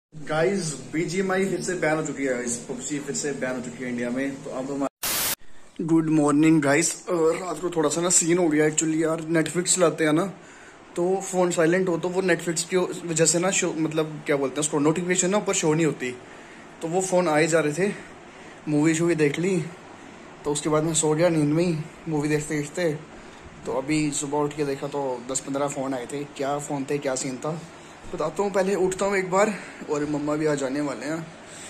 Guys BGMI फिर से ban हो चुकी है, इस पबजी फिर से बैन हो चुकी है इंडिया में। तो अब हमारा गुड मॉर्निंग गाइस। रात को थोड़ा सा ना सीन हो गया एक्चुअली यार, नेटफ्लिक्स चलाते हैं ना तो फोन साइलेंट हो तो वो नेटफ्लिक्स की वजह से ना शो मतलब क्या बोलते हैं उसको, नोटिफिकेशन ना ऊपर शो नहीं होती। तो वो फोन आए जा रहे थे, मूवी शूवी देख ली तो उसके बाद मैं सो गया नींद में ही मूवी देखते देखते। तो अभी सुबह उठ के देखा तो 10-15 फ़ोन आए थे। क्या फ़ोन थे, क्या सीन था बताता हूँ। पहले उठता हूँ एक बार और मम्मा भी आ जाने वाले हैं।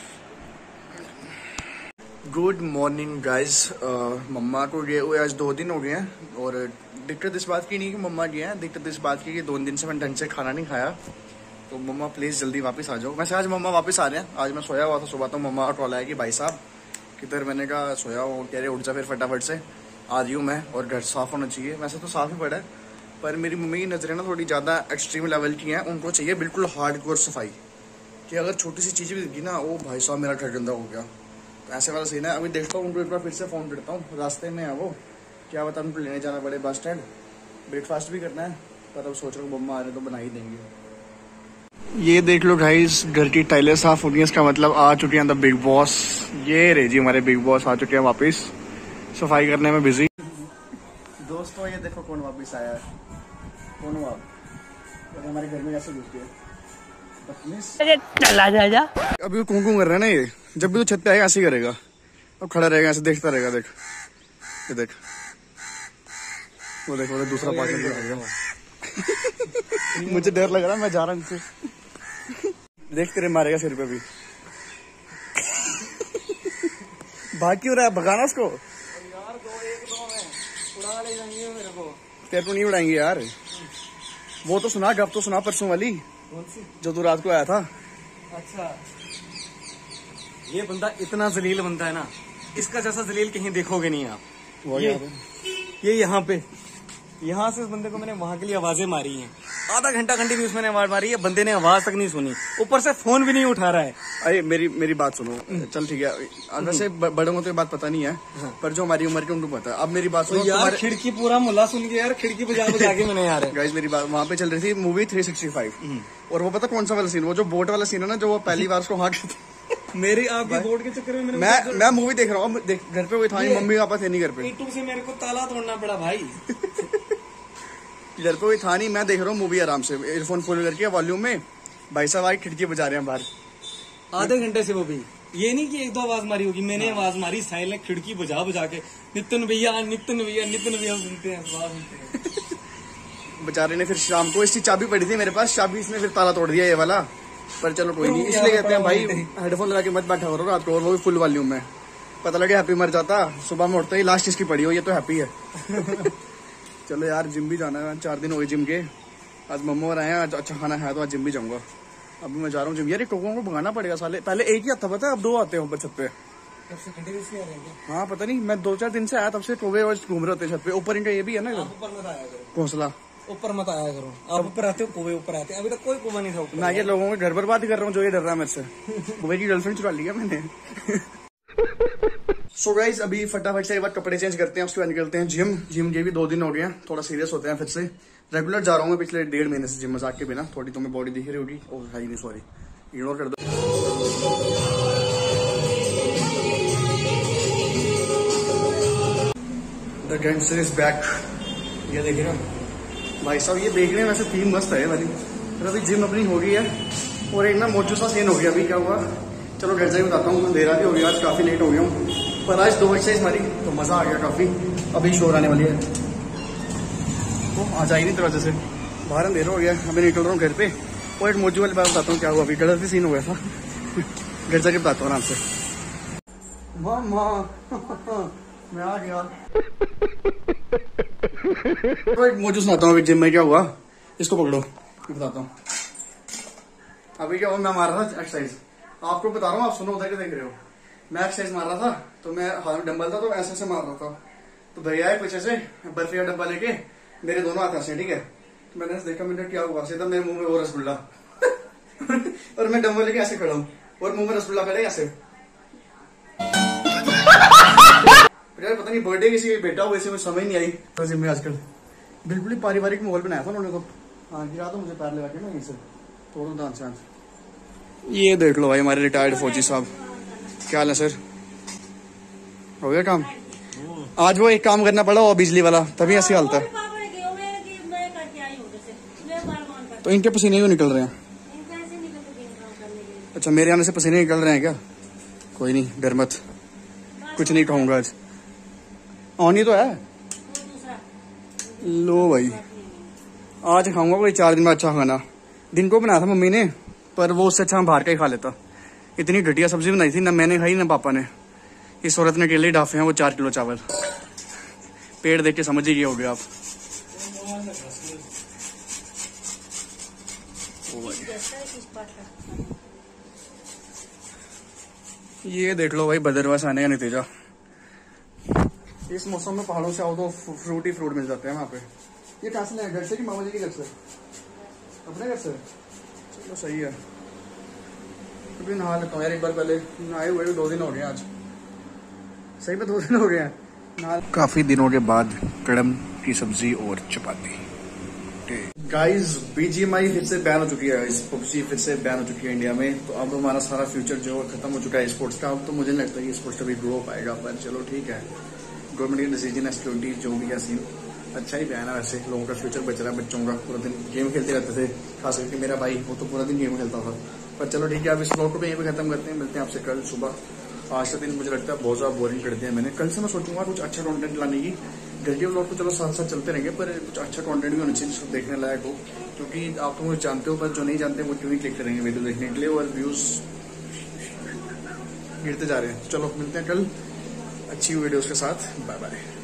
Good morning guys. मम्मा को गए हुए आज 2 दिन हो गए हैं और दिक्कत इस बात की नहीं कि मम्मा गए हैं, दिक्कत इस बात की कि 2 दिन से मैंने ढंग से खाना नहीं खाया। तो मम्मा प्लीज़ जल्दी वापस आ जाओ। वैसे आज मम्मा वापस आ रहे हैं। आज मैं सोया हुआ था सुबह, तो मम्मा का कॉल आया कि भाई साहब किधर। मैंने कहा सोया हूँ। कह रहे उठ जा फिर फटाफट से, आ रही हूँ मैं और घर साफ़ होना चाहिए। वैसे तो साफ़ ही पड़ा है पर मेरी मम्मी की नज़रें ना थोड़ी ज़्यादा एक्सट्रीम लेवल की हैं। उनको चाहिए बिल्कुल हार्डकोर सफाई, कि अगर छोटी सी चीज़ भी दिखी ना, ओ भाई साहब मेरा घर गंदा हो गया। तो ऐसे वाला सीन है। अभी देखता हूँ उनको एक बार फिर से फ़ोन करता हूँ। रास्ते में है वो, क्या बता उनको लेने जाना पड़े बस स्टैंड। ब्रेकफास्ट भी करना है पर अब सोच रहा हूँ मम्मा आ रहे तो बना ही देंगे। ये देख लो गाइस, घर की टाइलें साफ हो गई, इसका मतलब आ चुके हैं द बिग बॉस। ये रे जी हमारे बिग बॉस आ चुके हैं वापस, सफाई करने में बिजी। दोस्तों ये देखो कौन वापस आया है। कौन हुआ और हमारे घर में कैसे घुस गए। चला जा। अभी कूं कूं कर रहा है ना ये, जब भी तो छत पे आएगा ऐसे ही करेगा। अब खड़ा रहेगा ऐसे देखता रहेगा। देख ये देख, वो देख वो दूसरा पार्टनर। मुझे डर लग रहा है, मैं जा रहा हूँ इनसे। देख तेरे मारेगा सिर पे भी। भाग क्यों रहा है, भगाना उसको यार। 2-1-2 में उड़ा ले जाएंगे मेरे को। तेरे को नहीं उड़ाएंगे यार। वो तो सुना, गप तो सुना परसों वाली जो तू रात को आया था। अच्छा, ये बंदा इतना जलील बंदा है ना, इसका जैसा जलील कहीं देखोगे नहीं आप। ये यहाँ से इस बंदे को मैंने वहां के लिए आवाजें मारी हैं। आधा घंटा कंटिन्यूस मैंने आवाज मारी है, बंदे ने आवाज तक नहीं सुनी, ऊपर से फोन भी नहीं उठा रहा है। अरे मेरी बात सुनो। चल ठीक है, वैसे बड़ों को तो ये बात पता नहीं है पर जो हमारी उम्र के उनको पता है। अब मेरी बात सुनो यार, खिड़की पूरा मुल्ला सुन गया यार, खिड़की बजा के मैंने यार। गाइस मेरी बात, वहाँ पे चल रही थी मूवी 365 और वो पता कौन सा वाला सीन, वो जो बोट वाला सीन है ना, जो वो पहली बार उसको हाँ मेरी आपकी बोर्ड के चक्कर में मैं मूवी देख रहा हूँ। घर पे कोई था नहीं, मम्मी पापा थे नहीं घर पे। से मेरे को ताला तोड़ना पड़ा भाई। घर पे कोई था नहीं, मैं देख रहा हूँ मूवी आराम से, ईयरफोन फुल करके वॉल्यूम में। भाई साहब आए खिड़की बजा रहे हैं बाहर आधे घंटे से। वो भी ये नहीं कि 1-2 आवाज मारी होगी, मैंने आवाज मारी, साहिल ने खिड़की बजा के नितिन भैया सुनते हैं। बेचारे ने फिर शाम को, इसकी चाबी पड़ी थी मेरे पास, चाबी इसने फिर ताला तोड़ दिया ये वाला। पर चलो कोई नहीं, इसलिए कहते हैं भाई हेडफोन लगा के मत बैठा करो रात को, और वो भी फुल वॉल्यूम में। पता लगे हैप्पी मर जाता, सुबह में उठते ही लास्ट इसकी पड़ी हो, ये तो हैप्पी है। चलो यार जिम भी जाना है, 4 दिन हो गए जिम के। आज मम्मा और आए हैं, आज अच्छा खाना है तो आज जिम भी जाऊंगा। अभी मैं जा रहा हूँ जिम। यार टोकों को भगाना पड़ेगा साले, पहले एक ही आता पता है, अब 2 आते हैं ऊपर छत पे। हाँ पता नहीं, मैं 2-4 दिन से आया तब से कौवे और घूम रहे होते छत पे। ऊपर इनका ये भी है ना घोंसला, ऊपर मत आया करो। आप ऊपर आते हो, कौवे ऊपर आते हैं। अभी तक कोई कौवा नहीं था ऊपर। मैं ये लोगों के घर बर्बाद कर रहा हूँ जो ये डर रहा है मेरे से। कौवे की गर्लफ्रेंड चुरा लिया मैंने। सो गाइस अभी फटाफट से एक बार कपड़े चेंज करते हैं, उसके बाद निकलते हैं जिम के भी 2 दिन हो गए हैं, थोड़ा सीरियस होते हैं फिर से। रेगुलर जा रहा हूँ मैं पिछले 1.5 महीने से जिम, मजाक के बिना। थोड़ी तुम्हें बॉडी दिख रही होगी, ओह है नहीं सॉरी, इग्नोर कर दो। The gangster is back. ये देखिएगा भाई साहब, ये देखने में वैसे थीम मस्त है वाली। अभी जिम अपनी हो गई है और एक ना मोजू सा सीन हो गया। अभी क्या हुआ, चलो घर जाके बताता हूँ। अंधेरा भी हो गया, आज काफी लेट हो गया हूँ, पर आज 2 एक्सरसाइज मारी तो मजा आ गया काफी। अभी शोर आने वाली है तो आ जाए नहीं दरवाजे से बाहर, अंधेरा हो गया। अभी निकल रहा हूँ घर पे और एक मोजू वाली बात बताता हूँ क्या हुआ। अभी गलत भी सीन हो गया था। घर जाके बताता हूँ आराम से। मैं आ गया। तो एक मोजू सुनाता हूँ अभी जिम में क्या हुआ, इसको पकड़ो बताता हूँ। अभी क्या हुआ, मैं मार रहा था एक्सरसाइज, आपको बता रहा हूँ, आप सुनो उधर के देख रहे हो। मैं एक्सरसाइज मार रहा था तो मैं हाथ में डंबल था तो ऐसे ऐसे मार रहा था। तो भैया है पीछे से बर्फी का डब्बा लेके मेरे दोनों हाथ ऐसे, ठीक है। तो मैंने देखा, मैंने क्या हुआ, सीधा मेरे मुंह में वो रसगुल्ला। और मैं डंबल लेके ऐसे खड़ा हूँ और मुंह में रसगुल्ला खड़े ऐसे। यार पता नहीं बर्थडे किसी बेटा हुआ, इसे मुझे समझ नहीं आई। तो जिम में आजकल बिल्कुल ही पारिवारिक माहौल बनाया था उन्होंने तो। हाँ गिरा तो मुझे पैर लगा के ना, यहीं से तोड़ो दांत से। ये देख लो भाई हमारे रिटायर्ड फौजी साहब, क्या हाल है सर? हो गया काम? आज वो एक काम करना पड़ा वो बिजली वाला, तभी ऐसी हालत है। तो इनके पसीने क्यों निकल रहे हैं? अच्छा मेरे आने से पसीने निकल रहे हैं क्या? कोई नहीं, डर मत, कुछ नहीं कहूँगा आज। ऑन ही तो है। लो भाई आज खाऊंगा कोई 4 दिन में अच्छा खाना। दिन को बनाया था मम्मी ने, पर वो उससे अच्छा हम बाहर का ही खा लेता। इतनी घटिया सब्जी बनाई थी, ना मैंने खाई ना पापा ने। इस औरत ने अकेले डाफे हैं वो 4 किलो चावल। पेड़ देख के समझ ही गए होगे आप। ये देख लो भाई भद्रवाह से आने का नतीजा। इस मौसम में पहाड़ों से आओ तो फ्रूट ही फ्रूट मिल जाते हैं वहाँ पे। ये कहाँ से लाए? घर से कि मामा जी के घर से? अपने घर से? चलो सही है। अभी नहा लेता हूँ यार एक बार, पहले नहाए हुए 2 दिन हो गए आज। सही में 2 दिन हो गए हैं। काफी दिनों के बाद कड़म की सब्जी और चपाती। गाइस BGMI फिर से बैन हो चुकी है, इस पबजी फिर से बैन हो चुकी है इंडिया में। तो अब हमारा सारा फ्यूचर जो खत्म हो चुका है स्पोर्ट्स का। अब तो मुझे नहीं लगता कि स्पोर्ट्स कभी ग्रो पाएगा, पर चलो ठीक है, गवर्नमेंट का डिसीजन है। सिक्योरिटी जो भी है सीन अच्छा ही बैन है। वैसे लोगों का फ्यूचर बच रहा है, बच्चों का। पूरा दिन गेम खेलते रहते थे, खास करके मेरा भाई, वो तो पूरा दिन गेम खेलता था। पर चलो ठीक है, अब इस ब्लॉग को यहीं पे खत्म करते हैं। मिलते हैं आपसे कल सुबह। आज का दिन मुझे लगता है बहुत ज्यादा बोरिंग कर दिया मैंने। कल से मैं सोचूंगा कुछ अच्छा कंटेंट लाने की। घर के ब्लॉग तो चलो साथ साथ चलते रहेंगे, पर कुछ अच्छा कंटेंट भी होना चाहिए जिसको देखने लायक हो। क्योंकि आप तो मुझे जानते हो, पर जो नहीं जानते वो क्यों ही क्लिक करेंगे वीडियो देखने के लिए, और व्यूज गिरते जा रहे हैं। चलो मिलते हैं कल अच्छी वीडियोस के साथ। Bye bye.